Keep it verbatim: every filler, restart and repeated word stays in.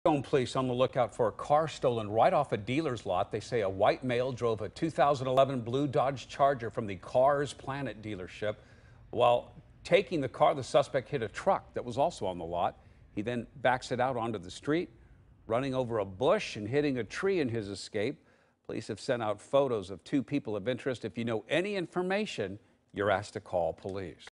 Gladstone police on the lookout for a car stolen right off a dealer's lot. They say a white male drove a two thousand eleven blue Dodge Charger from the Carz Planet dealership. While taking the car, the suspect hit a truck that was also on the lot. He then backs it out onto the street, running over a bush and hitting a tree in his escape. Police have sent out photos of two people of interest. If you know any information, you're asked to call police.